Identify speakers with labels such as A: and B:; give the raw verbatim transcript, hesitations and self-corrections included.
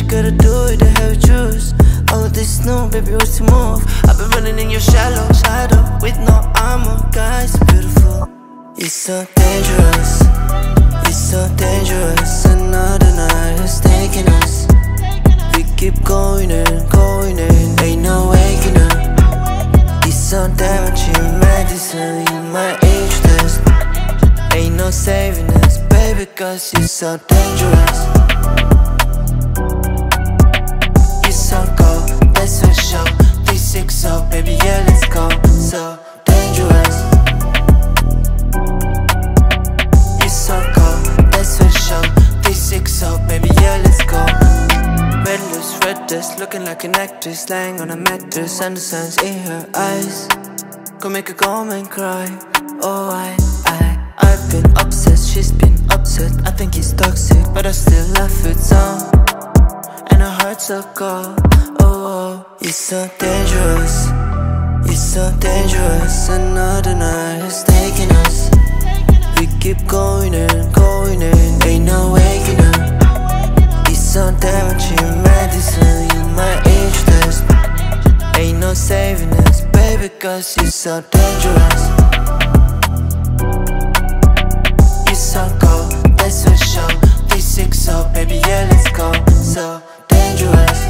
A: you gotta do it, the hell you choose. All of this new, baby, what's to move? I've been running in your shallow shadow with no armor, guys, beautiful. You're so dangerous, you're so dangerous. Another night is taking us. We keep going and going and ain't no waking up. You're so damaging medicine, you my age test. Ain't no saving us, baby, cause you're so dangerous. You're so cold, that's for sure. three six zero, baby, yeah, let's go. So dangerous. You're so cold, that's for sure. three six zero, baby, yeah, let's go. Red lips, red dress, looking like an actress, lying on a mattress, and the sun's in her eyes. Go make her go and cry. Oh, I, I, I've been obsessed, she's been upset. I think he's toxic, but I still love it so. And her heart's so cold. Oh, oh, you're so dangerous, you're so dangerous. Another night is taking us. We keep going and going and ain't no waking up. You're so damaging medicine, you my age test. Ain't no saving us, baby, cause you're so dangerous. You're so cold, that's for sure. three six zero, baby, yeah, let's go. So dangerous.